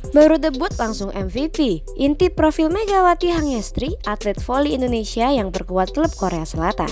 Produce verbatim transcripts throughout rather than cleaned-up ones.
Baru debut langsung M V P, inti profil Megawati Hangyestri, atlet voli Indonesia yang berkuat klub Korea Selatan.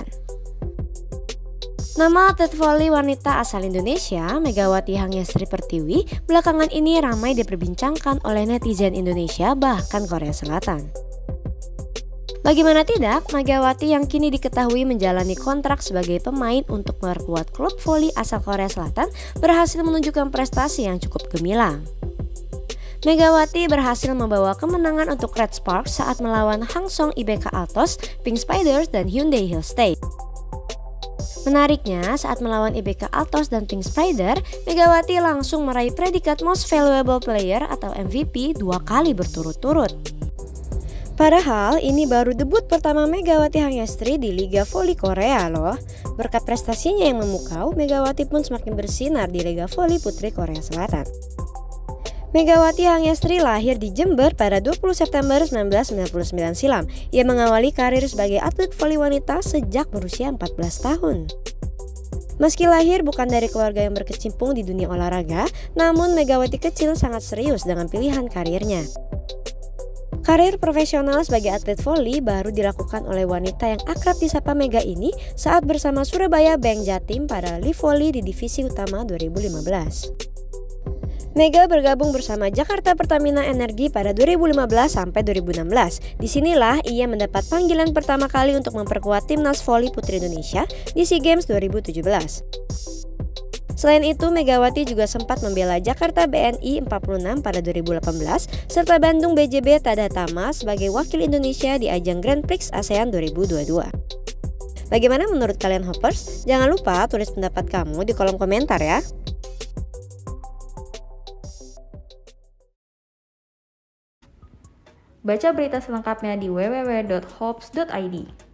Nama atlet voli wanita asal Indonesia, Megawati Hangyestri Pertiwi, belakangan ini ramai diperbincangkan oleh netizen Indonesia bahkan Korea Selatan. Bagaimana tidak, Megawati yang kini diketahui menjalani kontrak sebagai pemain untuk memperkuat klub voli asal Korea Selatan berhasil menunjukkan prestasi yang cukup gemilang. Megawati berhasil membawa kemenangan untuk Red Sparks saat melawan Hangsong I B K Altos, Pink Spiders, dan Hyundai Hill State. Menariknya, saat melawan I B K Altos dan Pink Spider, Megawati langsung meraih predikat Most Valuable Player atau M V P dua kali berturut-turut. Padahal ini baru debut pertama Megawati Hangyestri di Liga Voli Korea loh. Berkat prestasinya yang memukau, Megawati pun semakin bersinar di Liga Voli Putri Korea Selatan. Megawati Hangyestri lahir di Jember pada dua puluh September seribu sembilan ratus sembilan puluh sembilan silam. Ia mengawali karir sebagai atlet voli wanita sejak berusia empat belas tahun. Meski lahir bukan dari keluarga yang berkecimpung di dunia olahraga, namun Megawati kecil sangat serius dengan pilihan karirnya. Karir profesional sebagai atlet voli baru dilakukan oleh wanita yang akrab disapa Mega ini saat bersama Surabaya Bank Jatim pada Live Volley di divisi utama dua ribu lima belas. Mega bergabung bersama Jakarta Pertamina Energi pada dua ribu lima belas sampai dua ribu enam belas. Disinilah ia mendapat panggilan pertama kali untuk memperkuat timnas voli putri Indonesia di SEA Games dua ribu tujuh belas. Selain itu, Megawati juga sempat membela Jakarta B N I empat puluh enam pada dua ribu delapan belas serta Bandung B J B Tadatama sebagai wakil Indonesia di ajang Grand Prix ASEAN dua ribu dua puluh dua. Bagaimana menurut kalian hoppers? Jangan lupa tulis pendapat kamu di kolom komentar ya. Baca berita selengkapnya di w w w dot hops dot i d.